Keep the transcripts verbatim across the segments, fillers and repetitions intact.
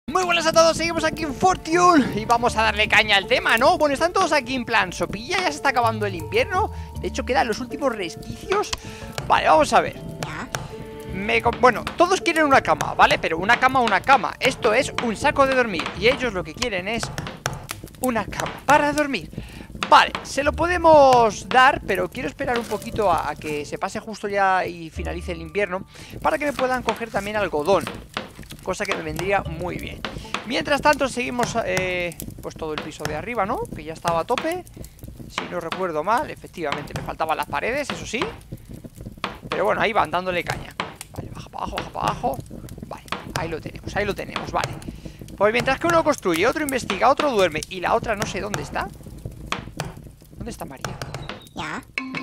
Muy buenas a todos, seguimos aquí en Fortune y vamos a darle caña al tema, ¿no? Bueno, están todos aquí en plan sopilla, ya se está acabando el invierno. De hecho, quedan los últimos resquicios. Vale, vamos a ver. Me, bueno, todos quieren una cama, ¿vale? Pero una cama, una cama. Esto es un saco de dormir y ellos lo que quieren es una cama para dormir. Vale, se lo podemos dar, pero quiero esperar un poquito a, a que se pase justo ya y finalice el invierno, para que me puedan coger también algodón, cosa que me vendría muy bien. Mientras tanto seguimos eh, pues todo el piso de arriba, ¿no? Que ya estaba a tope, si no recuerdo mal. Efectivamente, me faltaban las paredes, eso sí. Pero bueno, ahí van dándole caña. Vale, baja para abajo, baja para abajo. Vale, ahí lo tenemos, ahí lo tenemos, vale. Pues mientras que uno construye, otro investiga, otro duerme y la otra no sé dónde está. ¿Dónde está María? Ya.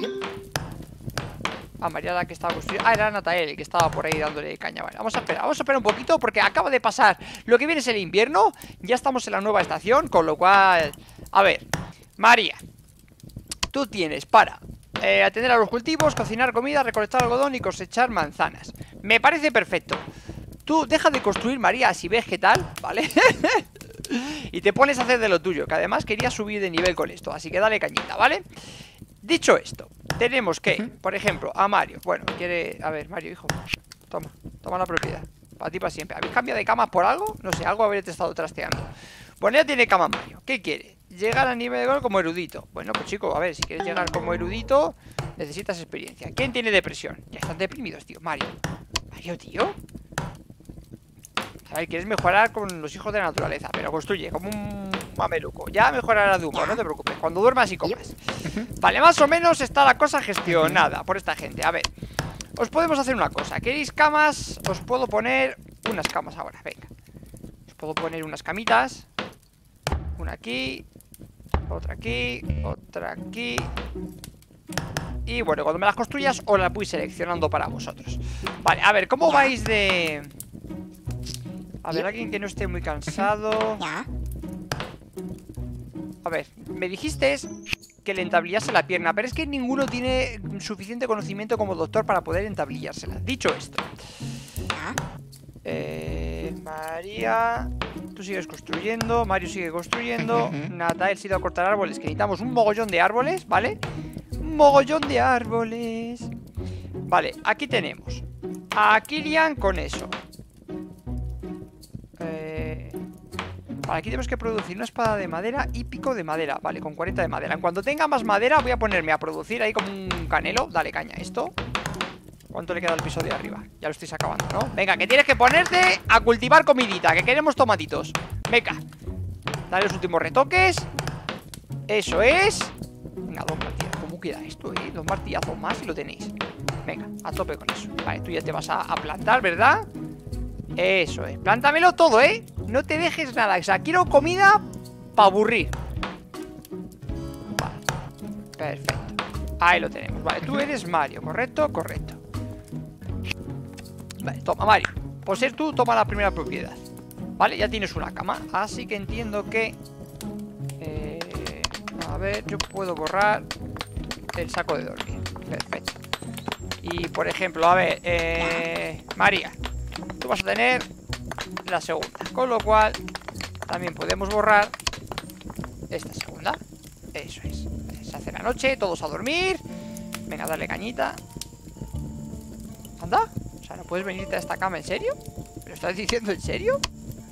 Ah, María la que estaba construyendo. Ah, era Natael el que estaba por ahí dándole caña. Vale, vamos a esperar, vamos a esperar un poquito porque acaba de pasar lo que viene es el invierno. Ya estamos en la nueva estación, con lo cual... A ver, María, tú tienes para eh, atender a los cultivos, cocinar comida, recolectar algodón y cosechar manzanas. Me parece perfecto. Tú deja de construir, María, si ves qué tal, ¿vale? Y te pones a hacer de lo tuyo, que además quería subir de nivel con esto, así que dale cañita, ¿vale? Dicho esto, tenemos que, por ejemplo, a Mario. Bueno, quiere... A ver, Mario, hijo, toma, toma la propiedad. Para ti, para siempre. ¿Habéis cambiado de camas por algo? No sé, algo habréis estado trasteando. Bueno, ya tiene cama Mario. ¿Qué quiere? Llegar a nivel de gol como erudito. Bueno, pues chico, a ver, si quieres llegar como erudito, necesitas experiencia. ¿Quién tiene depresión? Ya están deprimidos, tío. Mario. Mario, tío. A ver, quieres mejorar con los hijos de la naturaleza, pero construye como un mameluco. Ya mejorará de humor, no te preocupes. Cuando duermas y comas. Vale, más o menos está la cosa gestionada por esta gente. A ver, os podemos hacer una cosa. ¿Queréis camas? Os puedo poner unas camas ahora, venga. Os puedo poner unas camitas. Una aquí, otra aquí, otra aquí. Y bueno, cuando me las construyas os las voy seleccionando para vosotros. Vale, a ver, ¿cómo vais de...? A ver, alguien que no esté muy cansado. A ver, me dijiste que le entablillase la pierna, pero es que ninguno tiene suficiente conocimiento como doctor para poder entablillársela. Dicho esto, eh, María, tú sigues construyendo, Mario sigue construyendo, Natael se ha ido a cortar árboles, que necesitamos un mogollón de árboles, ¿vale? Un mogollón de árboles. Vale, aquí tenemos a Kilian con eso. Eh... Vale, aquí tenemos que producir una espada de madera y pico de madera. Vale, con cuarenta de madera. En cuanto tenga más madera voy a ponerme a producir ahí como un canelo. Dale caña a esto. ¿Cuánto le queda al piso de arriba? Ya lo estáis acabando, ¿no? Venga, que tienes que ponerte a cultivar comidita, que queremos tomatitos. Venga, dale los últimos retoques. Eso es. Venga, dos martillazos. ¿Cómo queda esto, eh? Dos martillazos más y lo tenéis. Venga, a tope con eso. Vale, tú ya te vas a, a plantar, ¿verdad? Eso es, plántamelo todo, ¿eh? No te dejes nada, o sea, quiero comida para aburrir. Vale, perfecto. Ahí lo tenemos, vale, tú eres Mario, ¿correcto? Correcto. Vale, toma Mario. Por ser tú, toma la primera propiedad. Vale, ya tienes una cama. Así que entiendo que eh, a ver, yo puedo borrar el saco de dormir. Perfecto. Y por ejemplo, a ver, eh, María, tú vas a tener la segunda, con lo cual también podemos borrar esta segunda. Eso es. Se hace la noche, todos a dormir. Venga, dale cañita. Anda. O sea, ¿no puedes venirte a esta cama en serio? ¿Me lo estás diciendo en serio?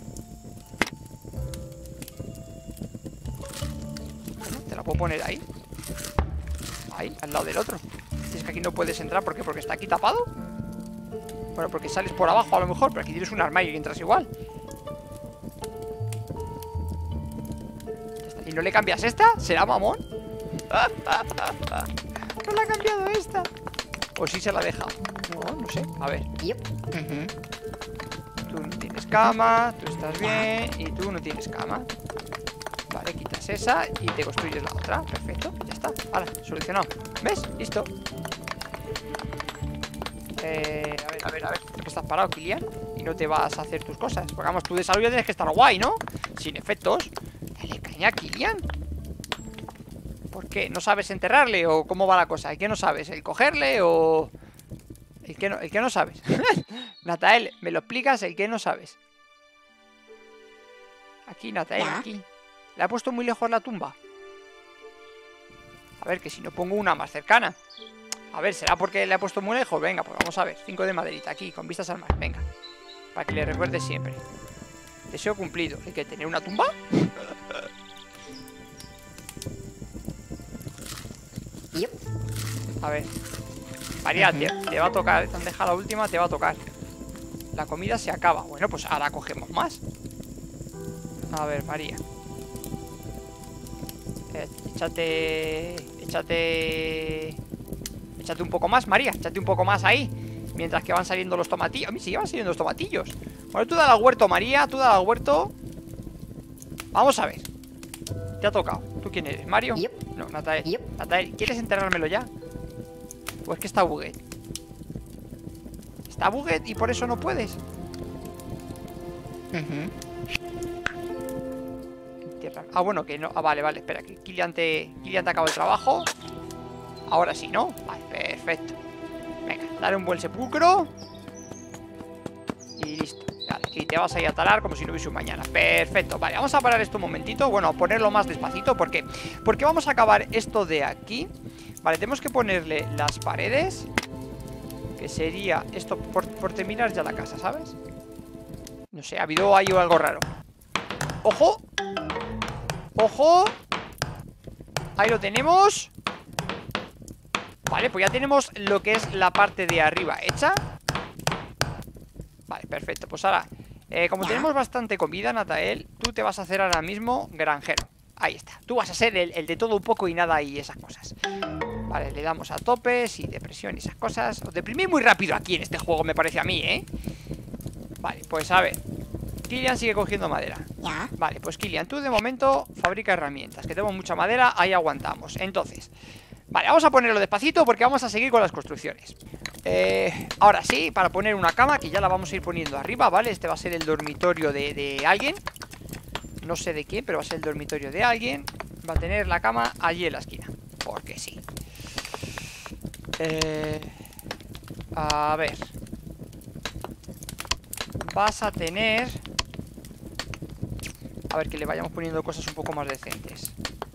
Bueno, te la puedo poner ahí. Ahí, al lado del otro. Si es que aquí no puedes entrar, ¿por qué? Porque está aquí tapado. Bueno, porque sales por abajo a lo mejor, pero aquí tienes un armario y entras igual. ¿Y no le cambias esta? ¿Será mamón? ¿No le ha cambiado esta? ¿O sí se la ha dejado? No, no sé, a ver. Tú no tienes cama, tú estás bien y tú no tienes cama. Vale, quitas esa y te construyes la otra. Perfecto, ya está, vale, solucionado. ¿Ves? Listo. Eh, a ver, a ver, a ver. ¿Por qué estás parado, Kilian? Y no te vas a hacer tus cosas. Porque vamos, tu desarrollo tienes que estar guay, ¿no? Sin efectos. Dale caña, Kilian. ¿Por qué? ¿No sabes enterrarle? ¿O cómo va la cosa? ¿El qué no sabes? ¿El cogerle o...? El que no, el que no sabes. Natael, ¿me lo explicas? El que no sabes. Aquí, Natael, Ya. aquí. ¿Le ha puesto muy lejos la tumba? A ver, que si no pongo una más cercana. A ver, ¿será porque le ha puesto muy lejos? Venga, pues vamos a ver. Cinco de maderita aquí, con vistas al mar. Venga. Para que le recuerde siempre. Deseo cumplido. ¿Hay que tener una tumba? Yep. A ver. María, Ujú. te, te va a tocar. Te han dejado la última, te va a tocar. La comida se acaba. Bueno, pues ahora cogemos más. A ver, María. Eh, échate... Échate... Échate un poco más, María. Échate un poco más ahí. Mientras que van saliendo los tomatillos. A mí sí van saliendo los tomatillos. Bueno, tú dale al huerto, María. Tú dale al huerto. Vamos a ver. Te ha tocado. ¿Tú quién eres? ¿Mario? Yep. No, Natael. Yep. Natael, ¿quieres enterrármelo ya? ¿O es que está buguet? Está buguet y por eso no puedes. Ujú. Entierrar. Ah, bueno, que no. Ah, vale, vale. Espera, que Kilian te, Kilian te acaba el trabajo. Ahora sí, ¿no? Vale, perfecto. Venga, dale un buen sepulcro. Y listo. Vale, y te vas a ir a talar como si no hubiese un mañana. Perfecto, vale, vamos a parar esto un momentito. Bueno, a ponerlo más despacito. ¿Por qué? Porque vamos a acabar esto de aquí. Vale, tenemos que ponerle las paredes. Que sería esto por, por terminar ya la casa, ¿sabes? No sé, ha habido ahí algo raro. ¡Ojo! ¡Ojo! Ahí lo tenemos. Vale, pues ya tenemos lo que es la parte de arriba hecha. Vale, perfecto, pues ahora eh, como tenemos bastante comida, Natael, tú te vas a hacer ahora mismo granjero. Ahí está, tú vas a ser el, el de todo un poco y nada y esas cosas. Vale, le damos a topes y depresión y esas cosas. Os deprimís muy rápido aquí en este juego, me parece a mí, ¿eh? Vale, pues a ver, Kilian sigue cogiendo madera. Ya. Vale, pues Kilian, tú de momento fabrica herramientas. Que tenemos mucha madera, ahí aguantamos. Entonces, vale, vamos a ponerlo despacito porque vamos a seguir con las construcciones. eh, Ahora sí, para poner una cama, que ya la vamos a ir poniendo arriba, ¿vale? Este va a ser el dormitorio de, de alguien. No sé de quién, pero va a ser el dormitorio de alguien. Va a tener la cama allí en la esquina, porque sí. eh, A ver. Vas a tener... A ver, que le vayamos poniendo cosas un poco más decentes.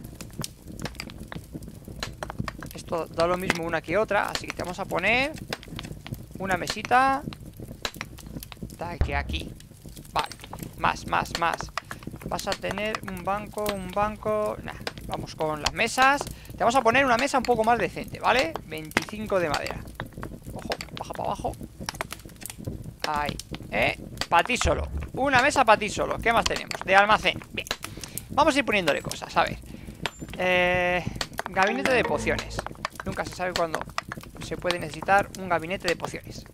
Esto da lo mismo una que otra, así que te vamos a poner una mesita de que aquí. Vale, más, más, más. Vas a tener un banco, un banco... Nah, vamos con las mesas. Te vamos a poner una mesa un poco más decente, ¿vale? veinticinco de madera. Ojo, baja para abajo. Ahí, ¿eh? Para ti solo. Una mesa para ti solo. ¿Qué más tenemos? De almacén. Bien. Vamos a ir poniéndole cosas, a ver. Eh, gabinete de pociones. Nunca se sabe cuándo se puede necesitar un gabinete de pociones.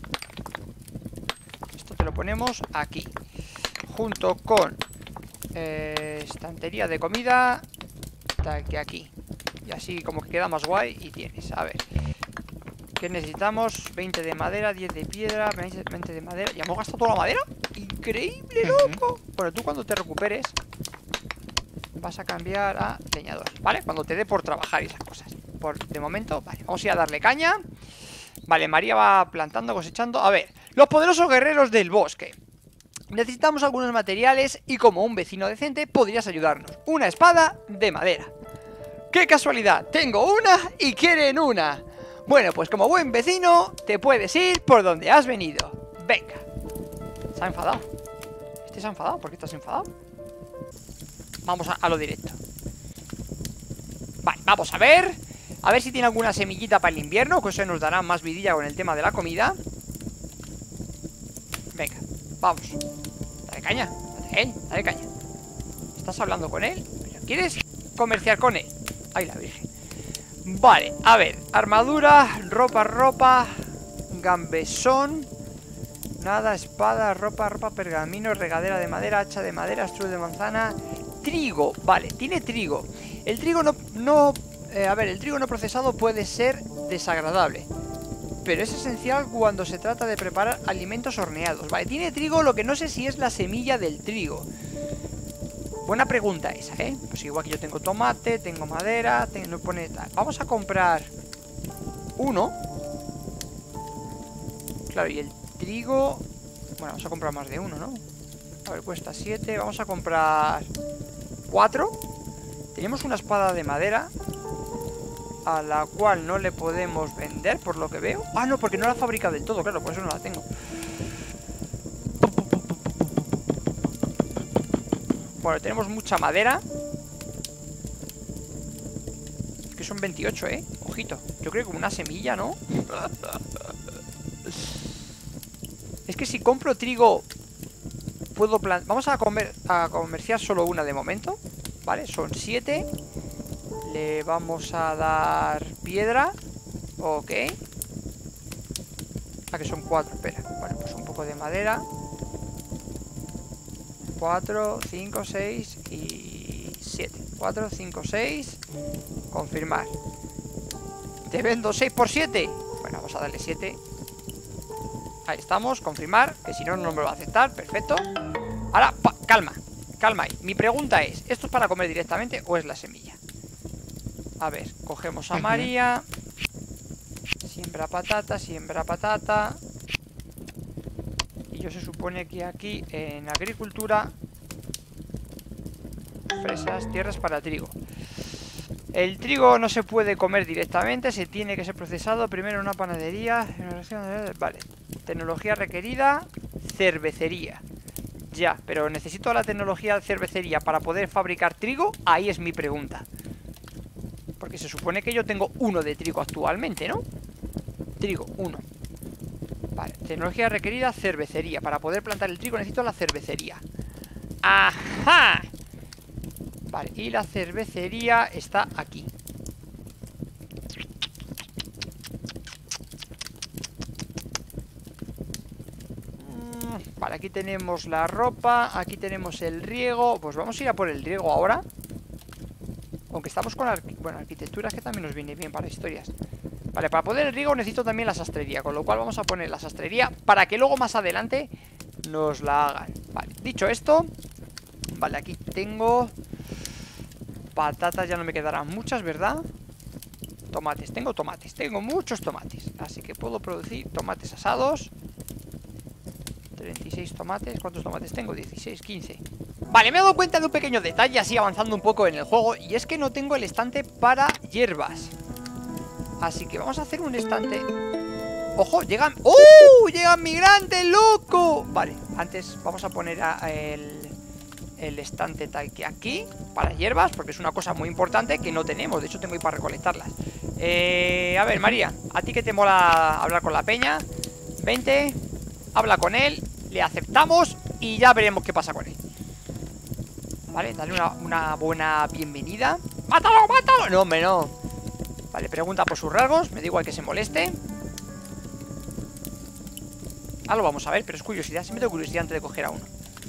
Esto te lo ponemos aquí. Junto con eh, estantería de comida. Tal que aquí. Y así como que queda más guay. Y tienes, a ver. ¿Qué necesitamos? veinte de madera, diez de piedra, veinte de madera. ¿Ya hemos gastado toda la madera? Increíble, loco. Bueno, tú cuando te recuperes vas a cambiar a leñador, ¿vale? Cuando te dé por trabajar y esas cosas. Por de momento, vale, vamos a ir a darle caña. Vale, María va plantando, cosechando. A ver, los poderosos guerreros del bosque. Necesitamos algunos materiales y como un vecino decente podrías ayudarnos. Una espada de madera. ¡Qué casualidad! Tengo una y quieren una. Bueno, pues como buen vecino, te puedes ir por donde has venido. Venga. Se ha enfadado. ¿Este se ha enfadado? ¿Por qué estás enfadado? Vamos a, a lo directo. Vale, vamos a ver. A ver si tiene alguna semillita para el invierno, que eso nos dará más vidilla con el tema de la comida. Venga, vamos. Dale caña, dale, él, dale caña. ¿Estás hablando con él? ¿Pero quieres comerciar con él? Ay, la virgen. Vale, a ver, armadura, ropa, ropa, gambesón, nada, espada, ropa, ropa, pergamino, regadera de madera, hacha de madera, estruz de manzana, trigo, vale, tiene trigo. El trigo no, no eh, a ver, el trigo no procesado puede ser desagradable, pero es esencial cuando se trata de preparar alimentos horneados. Vale, tiene trigo, lo que no sé si es la semilla del trigo. Buena pregunta esa, ¿eh? Pues igual que yo tengo tomate, tengo madera, tengo, no pone tal. Vamos a comprar uno. Claro, y el trigo... Bueno, vamos a comprar más de uno, ¿no? A ver, cuesta siete. Vamos a comprar cuatro. Tenemos una espada de madera a la cual no le podemos vender, por lo que veo. Ah, no, porque no la fabrica del todo, claro, por eso no la tengo. Bueno, tenemos mucha madera. Es que son veintiocho, ¿eh? Ojito. Yo creo que como una semilla, ¿no? Es que si compro trigo puedo plantar... Vamos a, comer... a comerciar solo una de momento. Vale, son siete. Le vamos a dar piedra. Ok. Ah, que son cuatro, espera. Bueno, pues un poco de madera. Cuatro, cinco, seis y siete. Cuatro, cinco, seis. Confirmar. Te vendo seis por siete. Bueno, vamos a darle siete. Ahí estamos, confirmar. Que si no, no me lo va a aceptar, perfecto. Ahora, pa, calma, calma ahí. Mi pregunta es, ¿esto es para comer directamente o es la semilla? A ver, cogemos a María. Siembra patata, siembra patata. Y yo se supone que aquí en agricultura, fresas, tierras para trigo. El trigo no se puede comer directamente, se tiene que ser procesado primero en una panadería. Vale, tecnología requerida, cervecería. Ya, pero necesito la tecnología de cervecería para poder fabricar trigo. Ahí es mi pregunta. Porque se supone que yo tengo uno de trigo actualmente, ¿no? Trigo, uno. Vale, tecnología requerida, cervecería. Para poder plantar el trigo necesito la cervecería. ¡Ajá! Vale, y la cervecería está aquí. Vale, aquí tenemos la ropa. Aquí tenemos el riego. Pues vamos a ir a por el riego ahora. Aunque estamos con arqu bueno, arquitecturas que también nos viene bien para historias. Vale, para poder el riego necesito también la sastrería. Con lo cual vamos a poner la sastrería para que luego más adelante nos la hagan. Vale, dicho esto. Vale, aquí tengo patatas, ya no me quedarán muchas, ¿verdad? Tomates, tengo tomates, tengo muchos tomates. Así que puedo producir tomates asados. Treinta y seis tomates, ¿cuántos tomates tengo? dieciséis, quince. Vale, me he dado cuenta de un pequeño detalle, así avanzando un poco en el juego. Y es que no tengo el estante para hierbas. Así que vamos a hacer un estante. ¡Ojo! ¡Llegan! ¡Oh! ¡Llegan migrantes, loco! Vale, antes vamos a poner a, a el... el estante tal que aquí para hierbas, porque es una cosa muy importante que no tenemos. De hecho tengo ahí para recolectarlas. eh, A ver, María, ¿a ti que te mola hablar con la peña? Vente, habla con él, le aceptamos y ya veremos qué pasa con él. Vale, dale una, una buena bienvenida. ¡Mátalo, mátalo! No, hombre, no. Vale, pregunta por sus rasgos, me da igual que se moleste. Ah, lo vamos a ver, pero es curiosidad. Siempre tengo curiosidad antes de coger a uno.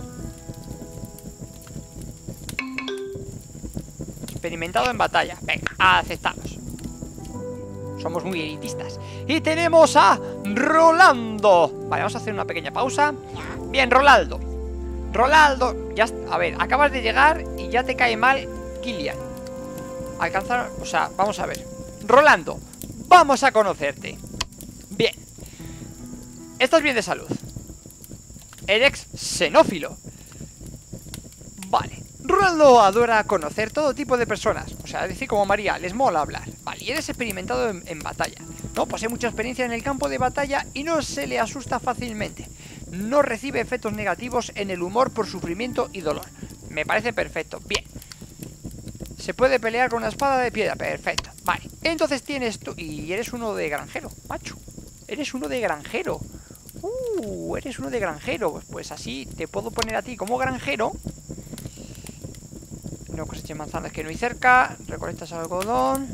Experimentado en batalla. Venga, aceptamos. Somos muy elitistas. Y tenemos a Rolando. Vale, vamos a hacer una pequeña pausa. Bien, Rolando. Rolando, ya, a ver, acabas de llegar y ya te cae mal Kilian. Alcanzar, o sea, vamos a ver. Rolando, vamos a conocerte. Bien. Estás bien de salud. Eres xenófilo. Vale. Rolando adora conocer todo tipo de personas. O sea, es decir, como María, les mola hablar. Vale, y eres experimentado en, en batalla. No, posee mucha experiencia en el campo de batalla y no se le asusta fácilmente. No recibe efectos negativos en el humor por sufrimiento y dolor. Me parece perfecto, bien. Se puede pelear con una espada de piedra, perfecto. Vale, entonces tienes tú... Y eres uno de granjero, macho. Eres uno de granjero. Uh, eres uno de granjero. Pues, pues así te puedo poner a ti como granjero. No coseches manzanas que no hay cerca. Recolectas algodón.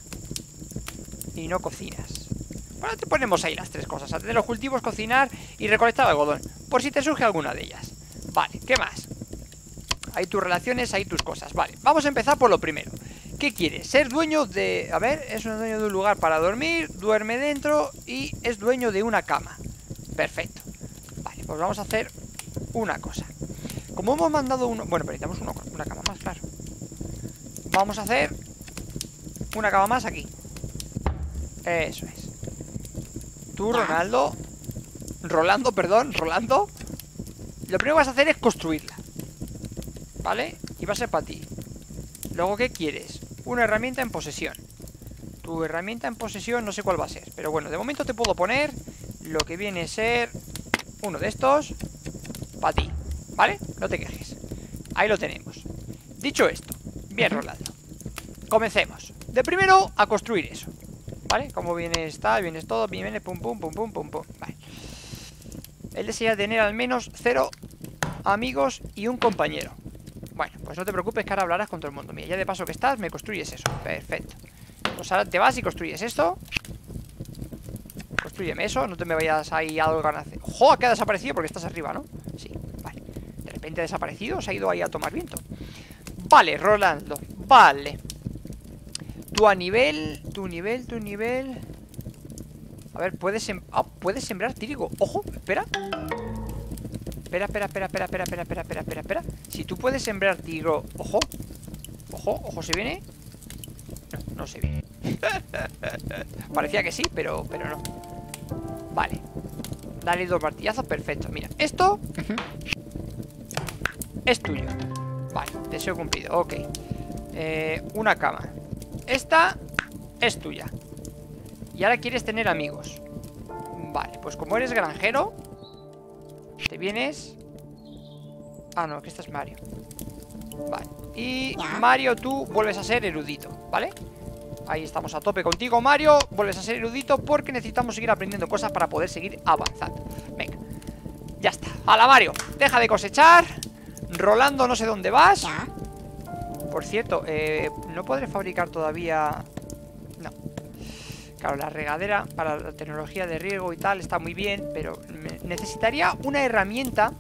Y no cocinas. Bueno, te ponemos ahí las tres cosas. Atender los cultivos, cocinar y recolectar algodón. Por si te surge alguna de ellas. Vale, ¿qué más? Hay tus relaciones, hay tus cosas. Vale, vamos a empezar por lo primero. ¿Qué quieres? Ser dueño de... A ver, es un dueño de un lugar para dormir. Duerme dentro y es dueño de una cama. Perfecto. Vale, pues vamos a hacer una cosa. Como hemos mandado uno... Bueno, pero necesitamos uno, una cama más, claro. Vamos a hacer una cama más aquí. Eso es. Tú, Ronaldo. Rolando, perdón, Rolando. Lo primero que vas a hacer es construirla, ¿vale? Y va a ser para ti. Luego, ¿qué quieres? Una herramienta en posesión. Tu herramienta en posesión no sé cuál va a ser, pero bueno, de momento te puedo poner lo que viene a ser uno de estos para ti, ¿vale? No te quejes. Ahí lo tenemos. Dicho esto, bien, Rolando, comencemos. De primero a construir eso, ¿vale? Como viene está, viene todo, viene pum pum pum pum pum pum. Vale. Él desea tener al menos cero amigos y un compañero. Bueno, pues no te preocupes que ahora hablarás con todo el mundo. Mira, ya de paso que estás, me construyes eso. Perfecto. Pues ahora te vas y construyes esto. Construyeme eso, no te me vayas ahí a algo ganas. ¡Jo! Que ha desaparecido porque estás arriba, ¿no? Sí, vale. De repente ha desaparecido, se ha ido ahí a tomar viento. Vale, Rolando, vale. Tu a nivel, tu nivel, tu nivel. A ver, puedes sem ah, puedes sembrar trigo. Ojo, espera. Espera, espera, espera, espera, espera, espera, espera, espera, espera, espera. Si tú puedes sembrar trigo, ojo. Ojo, ojo, ¿se viene? No, no se viene. Parecía que sí, pero, pero no. Vale. Dale dos martillazos, perfecto. Mira, esto es tuyo. Vale, deseo cumplido, ok. eh, Una cama. Esta es tuya. Y ahora quieres tener amigos. Vale, pues como eres granjero, te vienes. Ah, no, que esta es Mario. Vale, y Mario, tú vuelves a ser erudito, ¿vale? Ahí estamos a tope contigo, Mario. Vuelves a ser erudito porque necesitamos seguir aprendiendo cosas para poder seguir avanzando. Venga, ya está. ¡Hala, Mario! Deja de cosechar. Rolando, no sé dónde vas. Por cierto, eh, no podré fabricar todavía. No. Claro, la regadera para la tecnología de riego y tal está muy bien, pero necesitaría una herramienta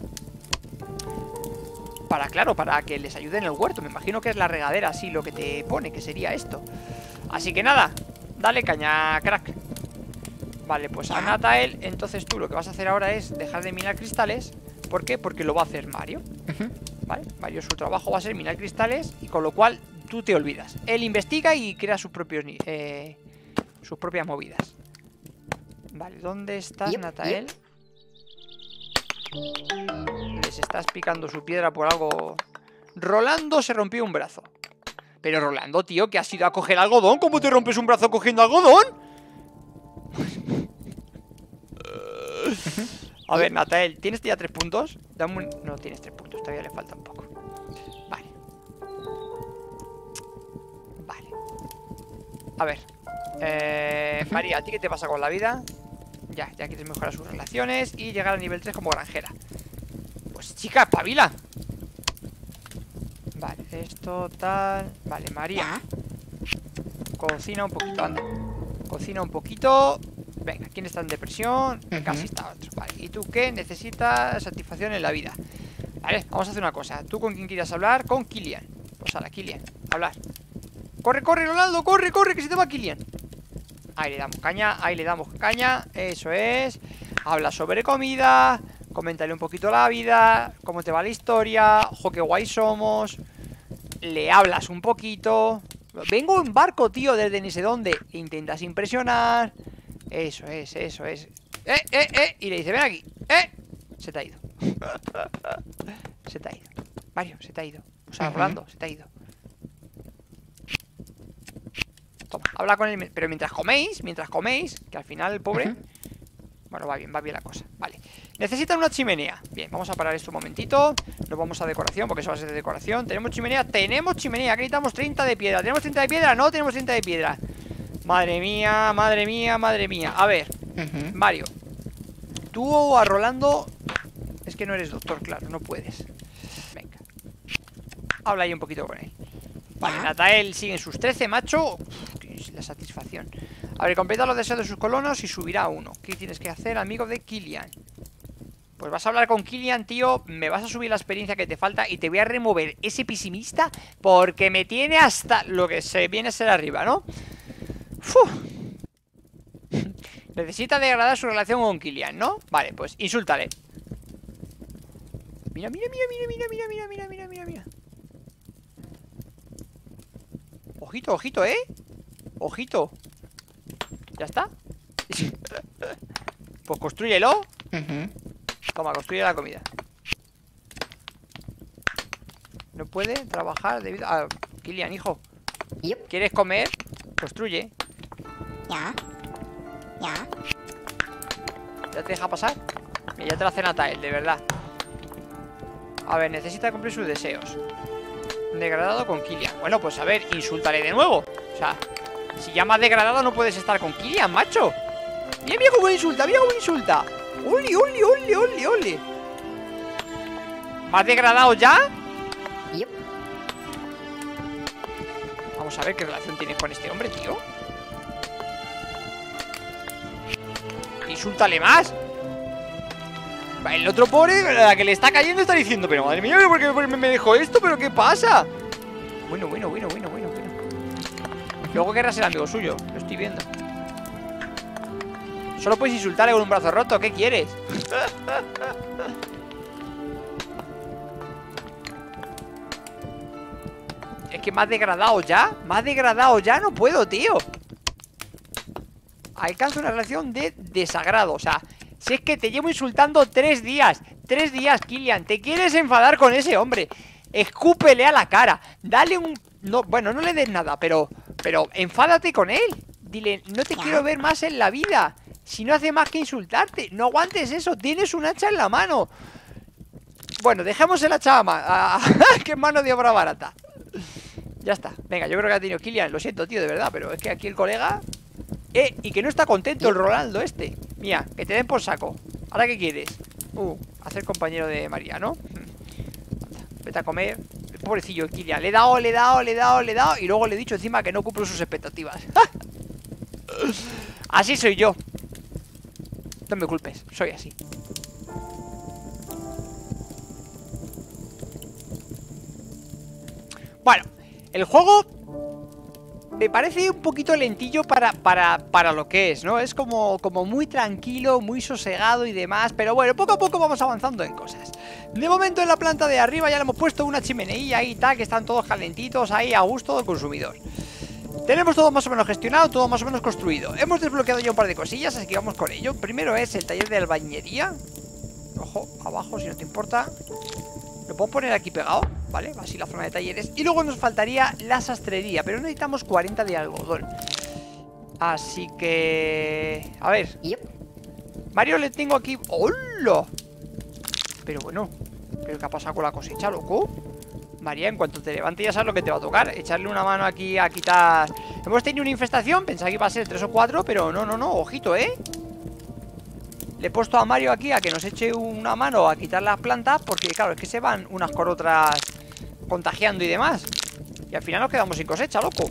para, claro, para que les ayude en el huerto. Me imagino que es la regadera, así lo que te pone, que sería esto. Así que nada, dale caña, crack. Vale, pues a Natael, entonces tú lo que vas a hacer ahora es dejar de minar cristales. ¿Por qué? Porque lo va a hacer Mario. Vale, Mario, su trabajo va a ser minar cristales, y con lo cual tú te olvidas. Él investiga y crea sus propios eh, sus propias movidas. Vale, ¿dónde estás, yep, Natael? Yep. Les estás picando su piedra por algo. Rolando se rompió un brazo. Pero Rolando, tío, que has ido a coger algodón. ¿Cómo te rompes un brazo cogiendo algodón? A ver, Natael, ¿tienes ya tres puntos? Dame un... No tienes tres puntos, todavía le falta un poco. Vale. Vale. A ver eh, María, ¿a ti qué te pasa con la vida? Ya, ya quieres mejorar sus relaciones y llegar a nivel tres como granjera. Pues chica, espabila. Vale, esto tal. Vale, María, cocina un poquito, anda. Cocina un poquito. Venga, ¿quién está en depresión? Uh-huh. Casi está otro. Vale, ¿y tú qué? Necesitas satisfacción en la vida. Vale, vamos a hacer una cosa. ¿Tú con quién quieras hablar? Con Kilian. Pues a la Kilian, hablar. Corre, corre, Ronaldo, corre, corre, que se te va Kilian. Ahí le damos caña, ahí le damos caña. Eso es. Habla sobre comida. Coméntale un poquito la vida. Cómo te va la historia. Ojo, qué guay somos. Le hablas un poquito. Vengo en barco, tío, desde ni sé dónde. Intentas impresionar. Eso es, eso es. Eh, eh, eh. Y le dice, ven aquí. Eh. Se te ha ido. Se te ha ido. Mario, se te ha ido. O sea, Rolando, se te ha ido. Toma, habla con él. Pero mientras coméis, mientras coméis, que al final el pobre... Uh-huh. Bueno, va bien, va bien la cosa. Vale. Necesitan una chimenea. Bien, vamos a parar esto un momentito. Nos vamos a decoración, porque eso va a ser de decoración. ¿Tenemos chimenea? Tenemos chimenea. Aquí necesitamos treinta de piedra. ¿Tenemos treinta de piedra? No tenemos treinta de piedra. Madre mía, madre mía, madre mía. A ver, uh-huh. Mario, tú a Rolando... Es que no eres doctor, claro, no puedes. Venga, habla ahí un poquito con él. Vale, ¿ah? Natael sigue en sus trece, macho. Uf, la satisfacción. A ver, completa los deseos de sus colonos y subirá uno. ¿Qué tienes que hacer, amigo de Kilian? Pues vas a hablar con Kilian, tío. Me vas a subir la experiencia que te falta y te voy a remover ese pesimista porque me tiene hasta lo que se viene a ser arriba, ¿no? Uf. Necesita degradar su relación con Kilian, ¿no? Vale, pues insúltale. Mira, mira, mira, mira, mira, mira, mira, mira, mira, mira, mira. Ojito, ojito, ¿eh? Ojito. ¿Ya está? Pues construyelo. Uh-huh. Toma, construye la comida. No puede trabajar debido a... Kilian, hijo. Yep. ¿Quieres comer? Construye. Ya. Ya. ¿Ya te deja pasar? Mira, ya te lo hace Natael, de verdad. A ver, necesita cumplir sus deseos. Degradado con Kilian. Bueno, pues a ver, insúltale de nuevo. O sea, si ya más degradado no puedes estar con Kilian, macho. Mira, mira cómo insulta, mira cómo insulta. ¡Oli, oli, oli, oli, oli! ¿Más degradado ya? Yep. Vamos a ver qué relación tienes con este hombre, tío. Insúltale más. El otro pobre, la que le está cayendo, está diciendo: pero madre mía, ¿por qué me dejó esto? ¿Pero qué pasa? Bueno, bueno, bueno, bueno, bueno, bueno. Luego querrá ser amigo suyo, lo estoy viendo. Solo puedes insultarle con un brazo roto, ¿qué quieres? Es que más degradado ya. Más degradado ya no puedo, tío. Alcanza una relación de desagrado. O sea, si es que te llevo insultando tres días. Tres días, Kilian. ¿Te quieres enfadar con ese hombre? Escúpele a la cara. Dale un... No, bueno, no le des nada, pero... Pero enfádate con él. Dile, no te quiero ver más en la vida. Si no hace más que insultarte. No aguantes eso, tienes un hacha en la mano. Bueno, dejemos el hacha a mano. Que mano de obra barata. Ya está, venga, yo creo que ha tenido Kilian. Lo siento, tío, de verdad, pero es que aquí el colega... Eh, y que no está contento el Rolando este. Mira, que te den por saco. ¿Ahora qué quieres? Uh, hacer compañero de María, ¿no? Vete a comer. Pobrecillo Kilian, le he dado, le he dado, le he dado, le he dado. Y luego le he dicho encima que no cumplo sus expectativas. Así soy yo. No me culpes, soy así. Bueno, el juego me parece un poquito lentillo para, para, para lo que es, ¿no? Es como, como muy tranquilo, muy sosegado y demás. Pero bueno, poco a poco vamos avanzando en cosas. De momento en la planta de arriba ya le hemos puesto una chimeneilla ahí, tal, que están todos calentitos ahí a gusto del consumidor. Tenemos todo más o menos gestionado, todo más o menos construido. Hemos desbloqueado ya un par de cosillas, así que vamos con ello. Primero es el taller de albañería. Ojo, abajo, si no te importa. Lo puedo poner aquí pegado, ¿vale? Así la zona de talleres. Y luego nos faltaría la sastrería, pero necesitamos cuarenta de algodón. Así que... A ver. Mario le tengo aquí... ¡Hola! Pero bueno, ¿pero qué ha pasado con la cosecha, loco? María, en cuanto te levantes ya sabes lo que te va a tocar. Echarle una mano aquí a quitar... Hemos tenido una infestación, pensaba que iba a ser tres o cuatro, pero no, no, no, ojito, ¿eh? Le he puesto a Mario aquí a que nos eche una mano a quitar las plantas, porque claro, es que se van unas con otras contagiando y demás. Y al final nos quedamos sin cosecha, loco.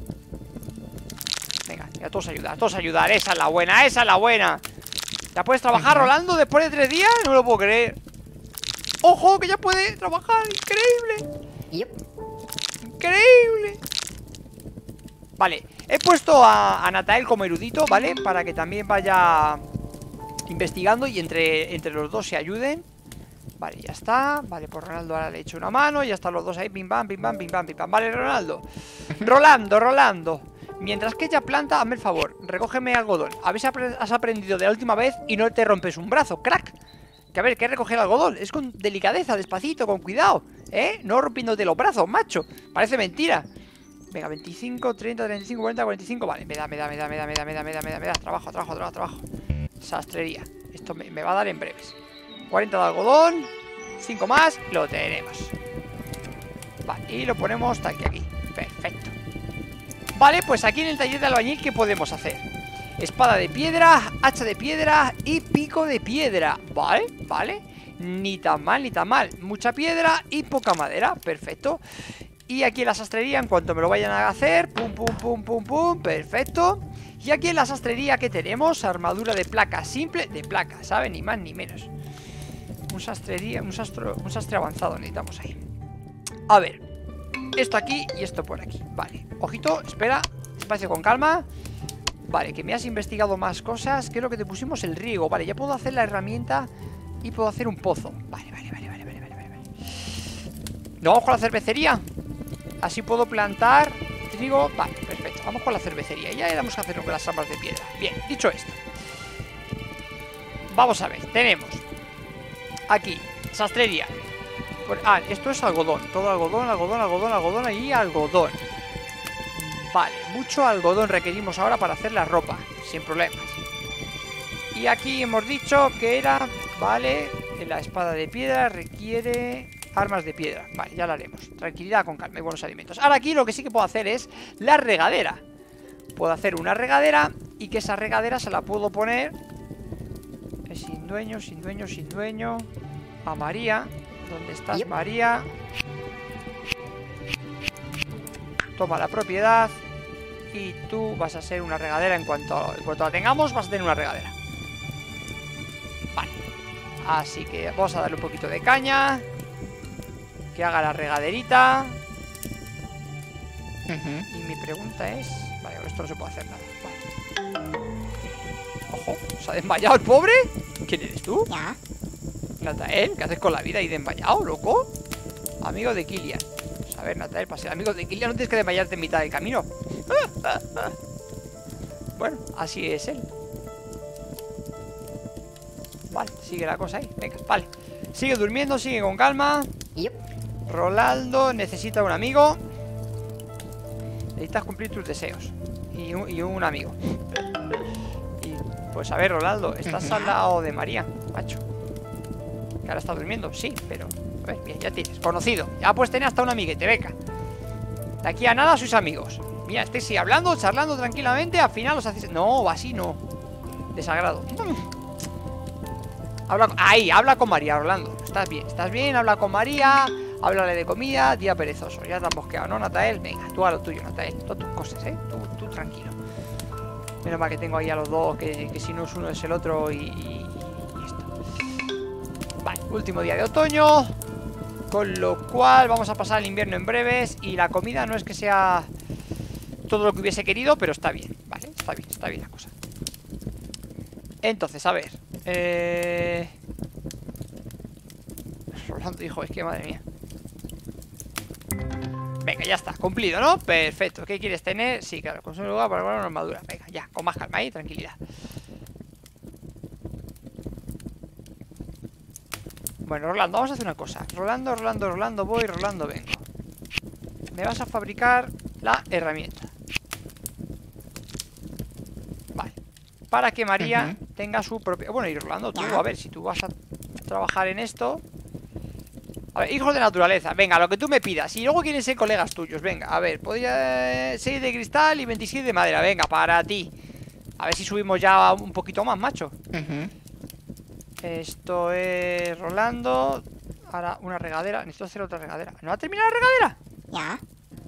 Venga, ya todos a ayudar, todos a ayudar. Esa es la buena, esa es la buena. ¿Ya puedes trabajar, Rolando, después de tres días? No me lo puedo creer. ¡Ojo, que ya puede trabajar! ¡Increíble! Yep. ¡Increíble! Vale, he puesto a, a Natael como erudito, ¿vale? Para que también vaya investigando y entre, entre los dos se ayuden. Vale, ya está. Vale, pues Ronaldo ahora le he hecho una mano. Ya están los dos ahí, pim pam, pim pam, pim pam, pim pam. Vale, Ronaldo. Rolando, Rolando. Mientras que ella planta, hazme el favor, recógeme algodón. A ver si has aprendido de la última vez y no te rompes un brazo, crack. Que a ver, que recoger algodón. Es con delicadeza, despacito, con cuidado, ¿eh? No rompiéndote los brazos, macho. Parece mentira. Venga, veinticinco, treinta, treinta y cinco, cuarenta, cuarenta y cinco. Vale, me da, me da, me da, me da, me da, me da, me da, me da, me da. Trabajo, trabajo, trabajo, trabajo. Sastrería. Esto me, me va a dar en breves. cuarenta de algodón. cinco más. Lo tenemos. Vale, y lo ponemos aquí, aquí. Perfecto. Vale, pues aquí en el taller de albañil, ¿qué podemos hacer? Espada de piedra, hacha de piedra y pico de piedra. Vale, vale. Ni tan mal, ni tan mal. Mucha piedra y poca madera. Perfecto. Y aquí en la sastrería, en cuanto me lo vayan a hacer, pum, pum, pum, pum, pum. Perfecto. Y aquí en la sastrería, ¿qué tenemos? Armadura de placa simple. De placa, ¿sabe? Ni más ni menos. Un sastrería, un sastre, un sastre avanzado necesitamos ahí. A ver. Esto aquí y esto por aquí. Vale, ojito, espera. Espacio con calma. Vale, que me has investigado más cosas. ¿Qué es lo que te pusimos? El riego. Vale, ya puedo hacer la herramienta y puedo hacer un pozo. Vale, vale, vale, vale, vale, vale, vale. ¿No vamos con la cervecería? Así puedo plantar trigo. Vale, perfecto, vamos con la cervecería. Ya éramos que hacerlo con las ramas de piedra. Bien, dicho esto, vamos a ver, tenemos aquí sastrería. Pues, ah, esto es algodón. Todo algodón, algodón, algodón, algodón y algodón. Vale, mucho algodón requerimos ahora para hacer la ropa, sin problemas. Y aquí hemos dicho que era, vale, la espada de piedra requiere armas de piedra. Vale, ya lo haremos. Tranquilidad, con calma y buenos alimentos. Ahora aquí lo que sí que puedo hacer es la regadera. Puedo hacer una regadera y que esa regadera se la puedo poner sin dueño, sin dueño, sin dueño a María. ¿Dónde estás, Yep. María? Toma la propiedad. Y tú vas a ser una regadera. En cuanto, en cuanto la tengamos, vas a tener una regadera. Vale. Así que vamos a darle un poquito de caña. Que haga la regaderita. Uh-huh. Y mi pregunta es... Vale, con esto no se puede hacer nada. Vale. Ojo, ¿se ha desmayado el pobre? ¿Quién eres tú? Ya. Natael, ¿qué haces con la vida ahí desmayado, loco? Amigo de Kilian. Pues a ver, Natael, para ser amigo de Kilian no tienes que desmayarte en mitad del camino. Bueno, así es él. Vale, sigue la cosa ahí. Venga, vale. Sigue durmiendo, sigue con calma. Yep. Rolando necesita un amigo. Necesitas cumplir tus deseos. Y un, y un amigo. Y pues a ver, Rolando, estás al lado de María, macho. Que ahora está durmiendo, sí, pero... A ver, bien, ya tienes, conocido. Ya puedes tener hasta un amiguete, beca. De aquí a nada sois amigos. Mira, estáis así hablando, charlando tranquilamente. Al final os hacéis... No, así no. Desagrado. Habla... Ahí, habla con María, Rolando. Estás bien, estás bien, habla con María. Háblale de comida, día perezoso. Ya te han bosqueado, ¿no, Natael? Venga, tú a lo tuyo, Natael. Todas tus cosas, ¿eh? Tú, tú tranquilo. Menos mal que tengo ahí a los dos, que, que si no es uno es el otro y, y, y esto. Vale, último día de otoño. Con lo cual vamos a pasar el invierno en breves. Y la comida no es que sea todo lo que hubiese querido, pero está bien, ¿vale? Está bien, está bien la cosa. Entonces, a ver. Eh... Rolando dijo, es que madre mía. Venga, ya está, cumplido, ¿no? Perfecto, ¿qué quieres tener? Sí, claro, consume lugar para guardar una armadura. Venga, ya, con más calma ahí, tranquilidad. Bueno, Rolando, vamos a hacer una cosa. Rolando, Rolando, Rolando, voy, Rolando, vengo. Me vas a fabricar la herramienta. Vale. Para que María uh-huh. tenga su propia... Bueno, y Rolando, tú, a ver, si tú vas a trabajar en esto... A ver, hijos de naturaleza, venga, lo que tú me pidas. Y luego quieren ser colegas tuyos, venga, a ver. Podría seis de cristal y veintisiete de madera. Venga, para ti. A ver si subimos ya un poquito más, macho. uh-huh. Esto es Rolando. Ahora una regadera, necesito hacer otra regadera. ¿No ha terminado la regadera? Ya.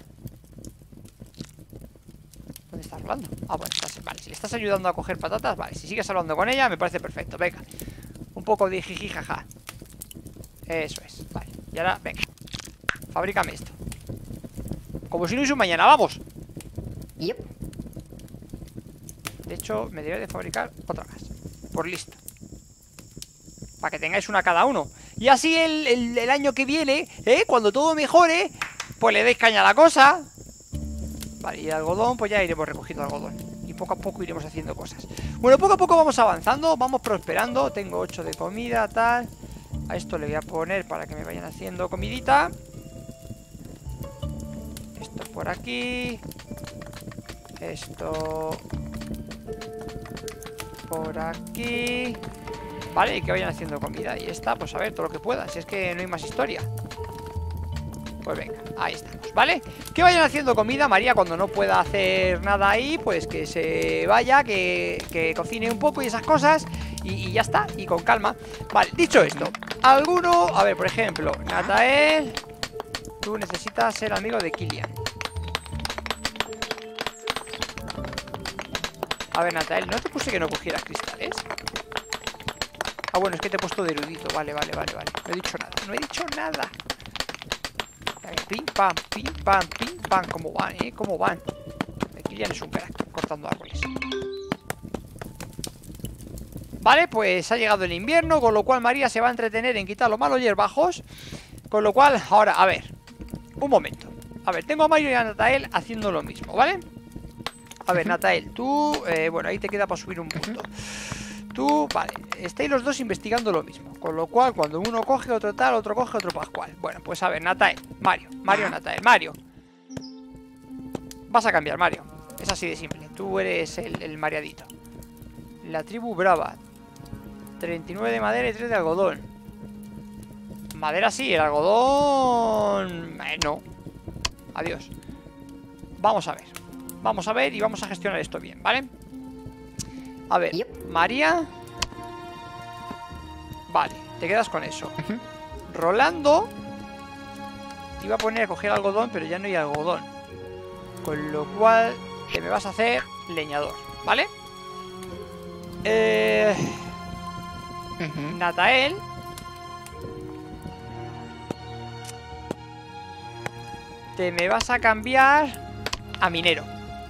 ¿Dónde está Rolando? Ah, bueno, estás, vale, si le estás ayudando a coger patatas. Vale, si sigues hablando con ella, me parece perfecto, venga. Un poco de jiji jaja. Eso es, vale. Y ahora, venga, fabrícame esto. Como si no hubiese un mañana, vamos. Yep. De hecho, me debería de fabricar otra más. Por listo. Para que tengáis una cada uno. Y así el, el, el año que viene, ¿eh? Cuando todo mejore, pues le deis caña a la cosa. Vale, y el algodón, pues ya iremos recogiendo algodón. Y poco a poco iremos haciendo cosas. Bueno, poco a poco vamos avanzando, vamos prosperando. Tengo ocho de comida, tal. A esto le voy a poner para que me vayan haciendo comidita. Esto por aquí. Esto por aquí. Vale, y que vayan haciendo comida. Y esta, pues a ver, todo lo que pueda. Si es que no hay más historia. Pues venga, ahí estamos, ¿vale? Que vayan haciendo comida. María, cuando no pueda hacer nada ahí, pues que se vaya, que, que cocine un poco y esas cosas. Y, y ya está, y con calma. Vale, dicho esto, alguno, a ver, por ejemplo, Natael, tú necesitas ser amigo de Kilian. A ver, Natael, ¿no te puse que no cogieras cristales? Ah, bueno, es que te he puesto de erudito. Vale, vale, vale, vale. No he dicho nada, no he dicho nada. Pim, pam, pim, pam, pim, pam. ¿Cómo van, eh? ¿Cómo van? Kilian es un crack, cortando árboles. Vale, pues ha llegado el invierno, con lo cual María se va a entretener en quitar los malos hierbajos. Con lo cual, ahora, a ver, un momento. A ver, tengo a Mario y a Natael haciendo lo mismo, ¿vale? A ver, Natael, tú, eh, bueno, ahí te queda para subir un punto. Tú, vale, estáis los dos investigando lo mismo. Con lo cual, cuando uno coge, otro tal, otro coge, otro pascual. Bueno, pues a ver, Natael, Mario, Mario, Natael, Mario. Vas a cambiar, Mario. Es así de simple, tú eres el, el mareadito. La tribu brava. treinta y nueve de madera y tres de algodón. Madera sí, el algodón... Eh, no. Adiós. Vamos a ver. Vamos a ver y vamos a gestionar esto bien, ¿vale? A ver, Yep. María. Vale, te quedas con eso. Ujú. Rolando. Te iba a poner a coger algodón, pero ya no hay algodón. Con lo cual te me vas a hacer leñador, ¿vale? Eh... Ujú. Natael. Te me vas a cambiar a minero.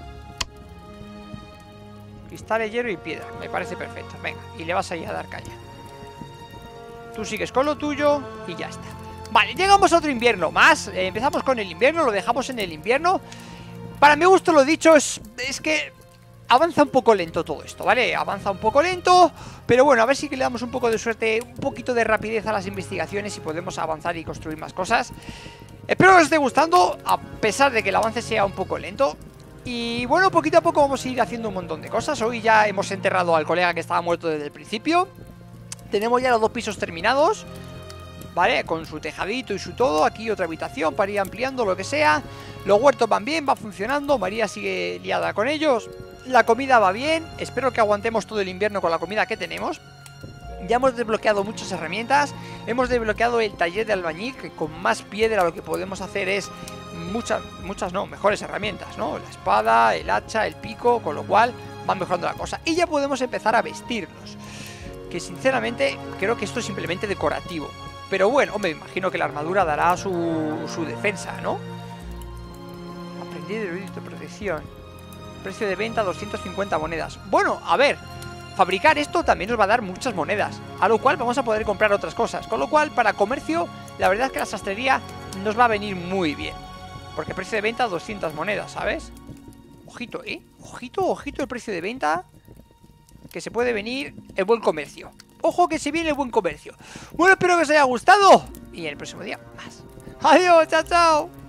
Cristales, hierro y piedra. Me parece perfecto. Venga, y le vas a ir a dar caña. Tú sigues con lo tuyo y ya está. Vale, llegamos a otro invierno más. eh, Empezamos con el invierno, lo dejamos en el invierno. Para mi gusto, lo dicho, es, es que avanza un poco lento todo esto, ¿vale? Avanza un poco lento, pero bueno, a ver si que le damos un poco de suerte, un poquito de rapidez a las investigaciones y podemos avanzar y construir más cosas. Espero que os esté gustando, a pesar de que el avance sea un poco lento. Y bueno, poquito a poco vamos a ir haciendo un montón de cosas. Hoy ya hemos enterrado al colega que estaba muerto desde el principio. Tenemos ya los dos pisos terminados, ¿vale? Con su tejadito y su todo. Aquí otra habitación para ir ampliando lo que sea. Los huertos van bien, va funcionando. María sigue liada con ellos. La comida va bien. Espero que aguantemos todo el invierno con la comida que tenemos. Ya hemos desbloqueado muchas herramientas. Hemos desbloqueado el taller de albañil, que con más piedra lo que podemos hacer es muchas, muchas no, mejores herramientas, ¿no? La espada, el hacha, el pico, con lo cual van mejorando la cosa. Y ya podemos empezar a vestirnos, que sinceramente creo que esto es simplemente decorativo. Pero bueno, hombre, me imagino que la armadura dará su, su defensa, ¿no? Aprendí de erudito, protección. Precio de venta doscientas cincuenta monedas. Bueno, a ver, fabricar esto también nos va a dar muchas monedas, a lo cual vamos a poder comprar otras cosas. Con lo cual, para comercio, la verdad es que la sastrería nos va a venir muy bien, porque precio de venta doscientas monedas, ¿sabes? Ojito, ¿eh? Ojito, ojito el precio de venta, que se puede venir el buen comercio. Ojo que se viene el buen comercio. Bueno, espero que os haya gustado y en el próximo día más. Adiós, chao, chao.